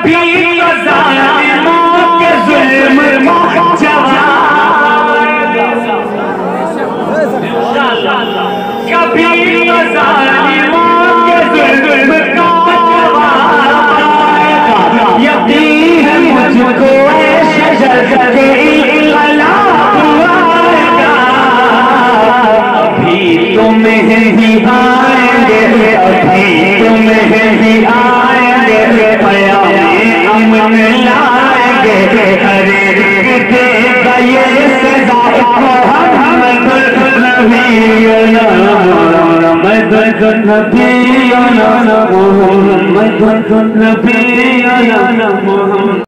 कभी तो ज़ालिमों के जुल्म का जवाब, कभी तो ज़ालिमों के जुल्म का जवाब, यकीन है मुझको शजर के तुम्हें ही आएंगे, अभी तुम्हें ही आएंगे, अमन लाएंगे, हरे देगा ये सजा मोहम्मद नबीना मोहम्मद नबीना मोहम्मद नबीना मोहम्मद।